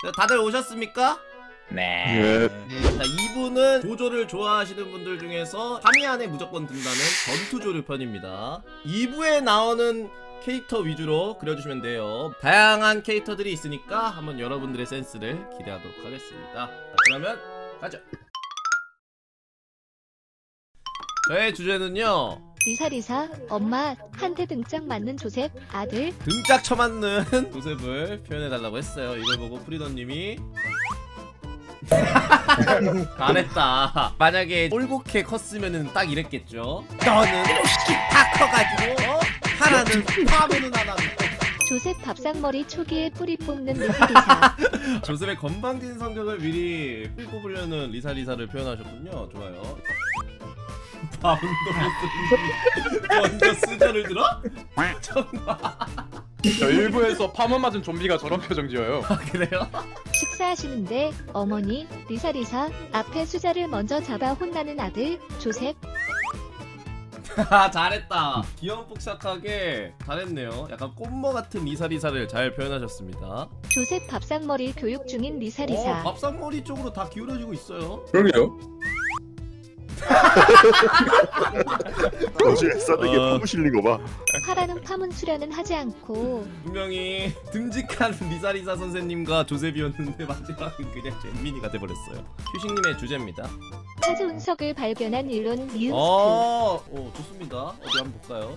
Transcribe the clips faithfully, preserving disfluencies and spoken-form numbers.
다들 오셨습니까? 네. 네. 자, 이 부는 조조를 좋아하시는 분들 중에서 삼 위 안에 무조건 든다는 전투조류 편입니다. 이 부에 나오는 캐릭터 위주로 그려주시면 돼요. 다양한 캐릭터들이 있으니까 한번 여러분들의 센스를 기대하도록 하겠습니다. 자, 그러면 가죠. 저의 주제는요, 리사리사 엄마 한테 등짝 맞는 조셉 아들. 등짝 쳐맞는 조셉을 표현해달라고 했어요. 이걸 보고 프리더님이 잘했다. 만약에 올곧게 컸으면은 딱 이랬겠죠. 너는 다 커가지고 어? 하나는 파보는 하나는. 조셉 밥상머리 초기에 뿌리 뽑는 리사리사. 조셉의 건방진 성격을 미리 뿌리 뽑으려는 리사리사를 표현하셨군요. 좋아요. 밥은 너무 먼저 수저를 들어? 정말. 저 일부에서 파문 맞은 좀비가 저런 표정 지어요. 아, 그래요? 식사하시는데 어머니 리사리사 앞에 수자를 먼저 잡아 혼나는 아들 조셉. 아, 잘했다. 귀염뽀짝하게 잘했네요. 약간 꽃모 같은 리사리사를 잘 표현하셨습니다. 조셉 밥상머리 교육 중인 리사리사. 어, 밥상머리 쪽으로 다 기울어지고 있어요. 그러게요. 어제 싸대기에 어... 파무 실린 거 봐. 파라는 파문 수련은 하지 않고 분명히 듬직한 리사리사 선생님과 조셉이었는데 마지막은 그냥 잼민이가 돼버렸어요. 휴식님의 주제입니다. 카즈 운석을 발견한 일론 니은스크. 어, 오, 좋습니다. 어디 한번 볼까요?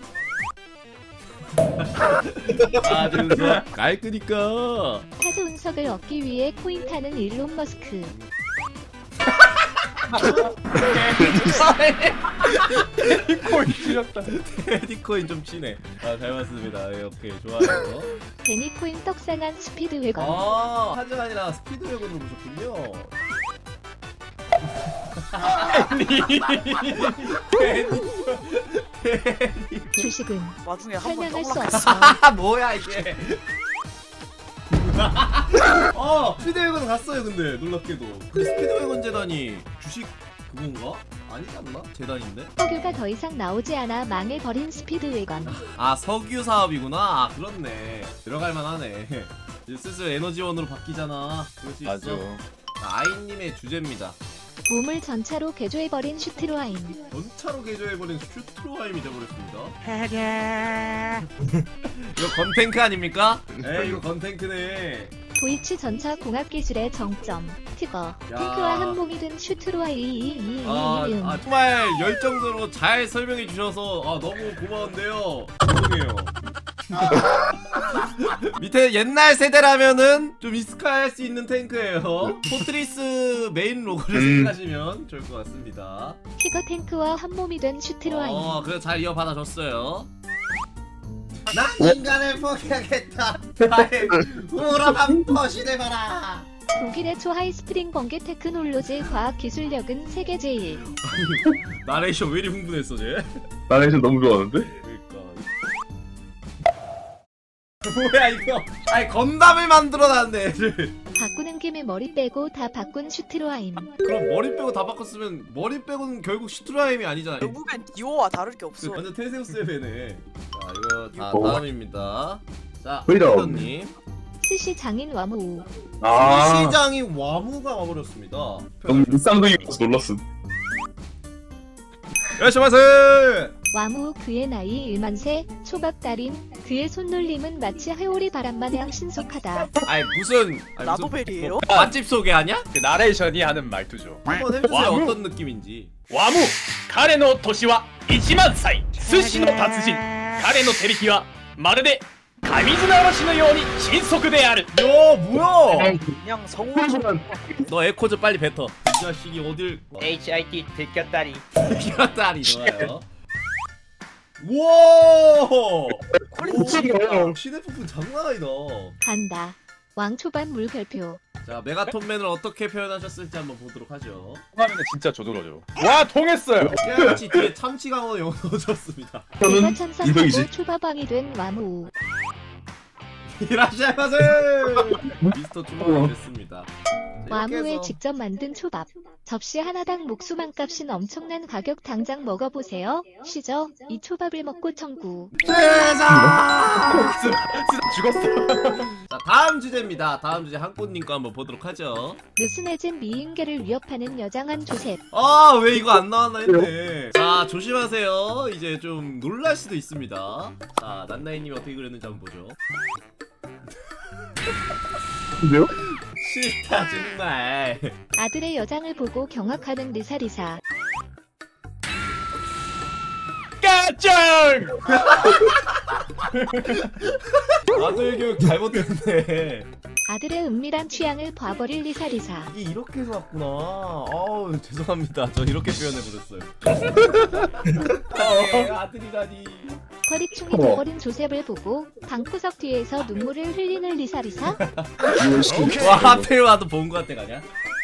카즈 운석 갈 거니까. 카즈 운석을 얻기 위해 코인 타는 일론 머스크. 테디코인 찔렸다. 테디코인 좀 치네. 아, 잘 봤습니다. 네, 오케이, 좋아요. 데니코인 떡상한 스피드 웨건. 아, 하즈가 아니라 스피드 웨건으로 보셨군요. 주식은 와중에 한번 설명할 수 떡락. 없어. 아, 뭐야 이게. 어, 스피드웨건 갔어요. 근데 놀랍게도 그 스피드웨건 재단이 주식 그건가? 아니지 않나? 재단인데? 석유가 더 이상 나오지 않아 망해버린 스피드 웨건. 아, 석유 사업이구나. 아, 그렇네. 들어갈만 하네. 이제 슬슬 에너지원으로 바뀌잖아. 그럴 수 있어. 맞아. 자, 아이님의 주제입니다. 몸을 전차로 개조해버린 슈트로아인. 전차로 개조해버린 슈트로하임이 돼버렸습니다. 이거 건탱크 아닙니까? 에이, 이거 건탱크네. 도이치 전차 공학기술의 정점. 티거. 탱크와 한 몸이 된 슈트로아이. 아, 아, 정말 열정적으로 잘 설명해 주셔서 아, 너무 고마운데요. 죄송해요. 밑에 옛날 세대라면은 좀 익숙할 수 있는 탱크예요. 포트리스 메인 로고를 음. 생각하시면 좋을 것 같습니다. 티거 탱크와 한 몸이 된 슈트로아인. 어, 그래 잘 이어받아 줬어요. 난 인간을 포기하겠다. 나의 우울한 퍼시를 봐라. 독일의 초하이 스프링 번개 테크놀로지 과학 기술력은 세계 제일. 나레이션 왜 이리 흥분했어 쟤? 나레이션 너무 좋아하는데? 그러니까. 뭐야 이거? 아니 건담을 만들어놨네 애를. 바꾸는 김에 머리 빼고 다 바꾼 슈트로아임. 그럼 머리 빼고 다 바꿨으면 머리 빼고는 결국 슈트라임이 아니잖아. 결국엔 디오와 다를 게 없어. 완전 테세우스의 배네. 자, 이거 다 어. 다음입니다. 자, 프리덤. 프리덤님. 스시 장인 와무. 아, 시장이 와무가 와버렸습니다. 너무 일상적이어서 놀랐음. 열심히 와무 그의 나이 일만세 초밥 달인. 그의 손놀림은 마치 회오리 바람마냥 신속하다. 아니 무슨 아니, 라도벨이에요? 무슨 맛집 소개하냐? 그 나레이션이 하는 말투죠. 한번 해주세요. 와무. 어떤 느낌인지. 와무! 彼の年は一万歳寿司の達人彼の手引きはまるで神綱嵐のように迅速である。 야 뭐야? 그냥 성우만 너 에코즈 빨리 뱉어. 이 자식이 어딜 에이치아이티 들켰다리. 기라다리 좋아요. 우와! 퀄리티 시대 부분 장난 아니다. 간다. 왕초반 물결표. 자, 메가톤맨을 어떻게 표현하셨을지 한번 보도록 하죠. 통하면 진짜 저절로죠. 와 통했어요. 깨알같이 뒤에 참치 강원 영어 넣어줬습니다. 내가 저는 참석하고 이성이지. 초밥왕이 된 와무. 이라시아마세! 미스터 초밥이 됐습니다. 와무에 직접 만든 초밥. 접시 하나당 목수만 값인 엄청난 가격 당장 먹어보세요. 시저 이 초밥을 먹고 청구. 세상! 죽었어. 자 다음 주제입니다. 다음 주제 한꽃님 거 한번 보도록 하죠. 느슨해진 미인계를 위협하는 여장한 조셉. 아 왜 이거 안 나왔나 했네. 자 조심하세요. 이제 좀 놀랄 수도 있습니다. 자 난나이님이 어떻게 그렸는지 한번 보죠. 근데요? 싫다 정말. 아들의 여장을 보고 경악하는 리사리사. 까짱! 아들 교육 잘못했네. 아들의 은밀한 취향을 봐버릴 리사리사. 이게 이렇게 해서 왔구나. 아우 죄송합니다. 저 이렇게 표현해버렸어요. 아니, 아들이라니. 허리충이 돼버린 조셉을 보고 방구석 뒤에서 눈물을 흘리는 리사리사. 와 하필 와도 본 것 같아 가냐?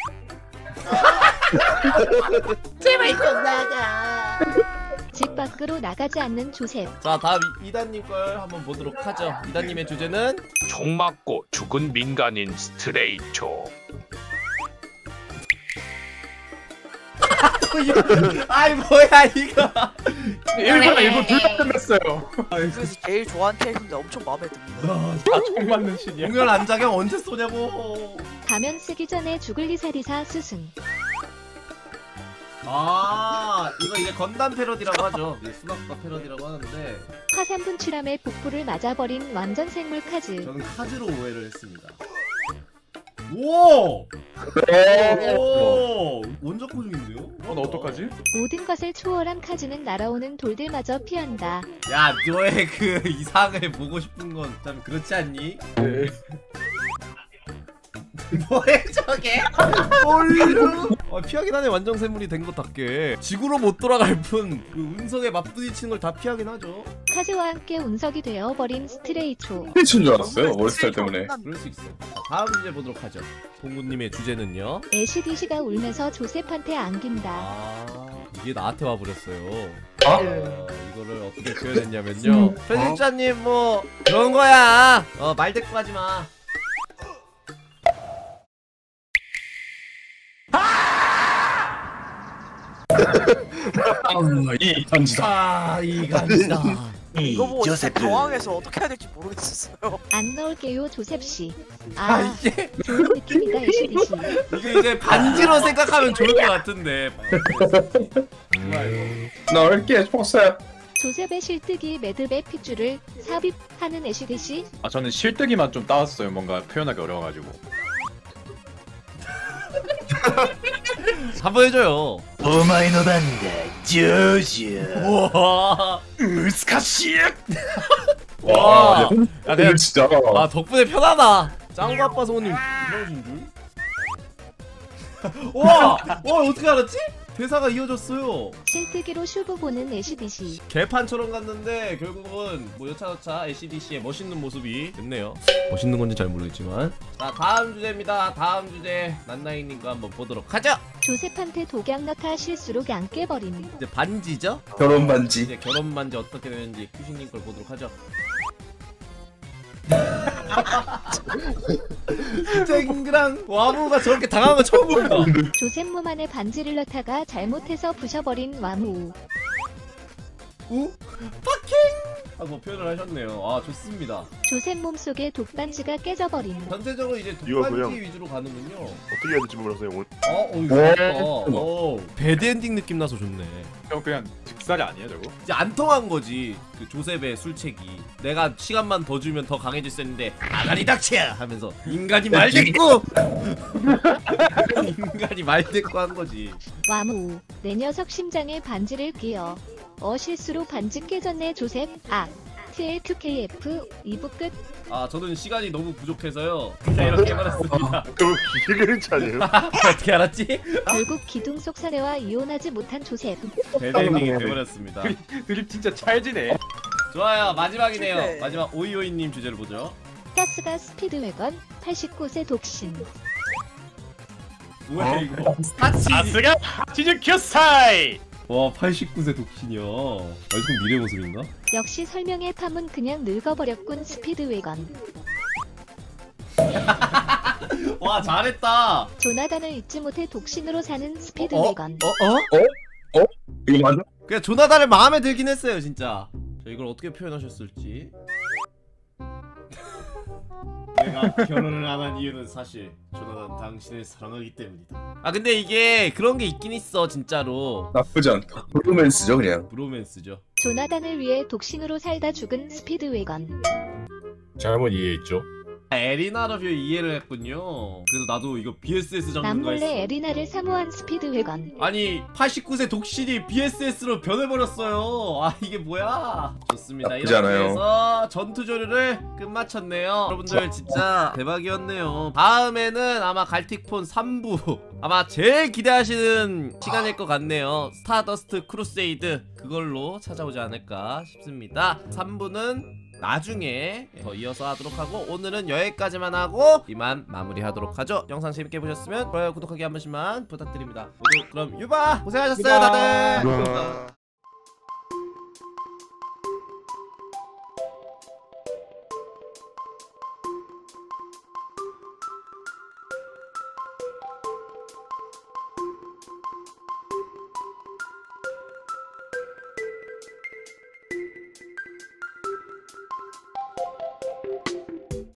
제발 좀 나가. 집 밖으로 나가지 않는 조셉. 자 다음 이- 이단님 걸 한번 보도록 하죠. 이단님의 주제는 총 맞고 죽은 민간인 스트레이초. 아이 뭐야 이거. 일부러 일부 둘다 끝냈어요. 그래서 제일 좋아하는 캐릭터인데 엄청 마음에 듭니다. 다총 맞는 신이야. 공연 안자경 언제 쏘냐고. 가면 쓰기 전에 죽을 리사리사 스승. 아 이거 이제 건담 패러디라고 하죠. 이제 수납과 패러디라고 하는데 화산 분출함에 복부를 맞아버린 완전 생물 카즈. 저는 카즈로 오해를 했습니다. 오! 오! 원작 고증인데요? 어, 나 어떡하지? 모든 것을 초월한 카즈는 날아오는 돌들마저 피한다. 야 너의 그 이상을 보고 싶은 건 참 그렇지 않니? 네. 뭐해 저게? 올루? 아, 피하긴 하네. 완전 샘물이 된 것답게 지구로 못 돌아갈 뿐 그 운석에 맞부딪히는 걸 다 피하긴 하죠. 카즈와 함께 운석이 되어버린 스트레이초. 미친 줄 알았어요. 머리스타일 때문에. 그럴 수 있어. 자, 다음 주제 보도록 하죠. 봉구님의 주제는요? 에시디시가 울면서 조셉한테 안긴다. 아 이게 나한테 와버렸어요. 아? 어, 이거를 어떻게 표현했냐면요. 편집자님 뭐 그런 거야. 어 말 대꾸 하지 마. 이 간지다. 아 이간지다. 이거 보고 진짜 당황해서 어떻게 해야 될지 모르겠었어요. 안 넣을게요 조셉씨. 아 아 이게 좋은 느낌이다 에시디시. 이게 이제 반지로 생각하면 좋을 것 같은데. 넣을게 싶었어요. 조셉의 실뜨기 매듭의 핏줄을 삽입하는 에시디시. 아 저는 실뜨기만 좀 따왔어요. 뭔가 표현하기 어려워가지고. 한번 해줘요. お前の番だ、ジョージ 우와. 難しい. 와. 야 근데 그냥 진짜. 아 덕분에 편하다. 짱구 아빠 성우님 이러신 줄? 와! 와 어떻게 알았지? 대사가 이어졌어요. 실뜨기로 슈브 보는 에시디시. 개판처럼 갔는데 결국은 뭐 여차저차 에이씨디씨의 멋있는 모습이 됐네요. 멋있는 건지 잘 모르겠지만. 자 다음 주제입니다. 다음 주제 난나이님과 한번 보도록 하죠. 조셉한테 독약 넣다 실수로 양 깨버림. 이제 반지죠? 결혼 반지. 이제 결혼 반지 어떻게 되는지 큐식님 걸 보도록 하죠. 쨍그랑 와무가 저렇게 당한 거 처음 봅니다. 조셉 몸 안에 반지를 넣다가 잘못해서 부셔버린 와무. 우? 파킹! 하고 표현을 하셨네요. 아 좋습니다. 조셉 몸속에 독반지가 깨져버림. 전체적으로 이제 이거 독반지 그냥- 위주로 가는군요. 어떻게 해야 될지 몰라서 오늘 어, 어, 이거 네. 좋다. 어, 배드엔딩 느낌 나서 좋네. 형 그냥 직살이 아니야 저거? 이제 안 통한 거지. 그 조셉의 술책이. 내가 시간만 더 주면 더 강해질 수 있는데 아가리 닥치야 하면서 인간이 말대꾸. 인간이 말대꾸 한 거지. 와무. 내 녀석 심장에 반지를 끼어. 어 실수로 반지 깨졌네 조셉. 아. 티엘큐케이에프 이 부 끝. 아 저는 시간이 너무 부족해서요. 그냥 이렇게 말했습니다. 그거 기계 그린치 아니에요? 어떻게 알았지? 결국 기둥 속 사내와 이혼하지 못한 조셉. 배드엔딩이 돼버렸습니다. 드립 진짜 찰지네. 좋아요. 마지막이네요. 네. 마지막 오이오이님 주제를 보죠. 타스가 스피드웨건 팔십구 세 독신. 뭐야 이거? 스타치. 사스가 치즈 큐사이. 와 팔십구 세 독신이야. 아 이건 미래 모습인가? 역시 설명의 탐은 그냥 늙어버렸군 스피드웨건. 와 잘했다. 조나단을 잊지 못해 독신으로 사는 스피드웨건. 어? 어? 이거 맞아? 그냥 조나단을 마음에 들긴 했어요 진짜. 자, 이걸 어떻게 표현하셨을지. 내가 결혼을 안 한 이유는 사실 조나단 당신을 사랑하기 때문이다. 아 근데 이게 그런 게 있긴 있어 진짜로. 나쁘지 않다. 브로맨스죠 그냥. 브로맨스죠. 조나단을 위해 독신으로 살다 죽은 스피드웨건. 잘못 이해했죠. 에리나 러뷰 이해를 했군요. 그래서 나도 이거 비에스에스 장르인가 했어. 남몰래 에리나를 사모한 스피드웨건. 아니 팔십구 세 독신이 비에스에스로 변해버렸어요. 아 이게 뭐야. 좋습니다. 나쁘지 이렇게 않아요. 해서 전투조류를 끝마쳤네요. 여러분들 진짜 대박이었네요. 다음에는 아마 갈틱폰 삼 부 아마 제일 기대하시는 시간일 것 같네요. 스타더스트 크루세이드 그걸로 찾아오지 않을까 싶습니다. 삼 부는 나중에 더 이어서 하도록 하고 오늘은 여기까지만 하고 이만 마무리하도록 하죠. 영상 재밌게 보셨으면 좋아요 구독하기 한 번씩만 부탁드립니다. 모두 그럼 유바 고생하셨어요 다들. 유바.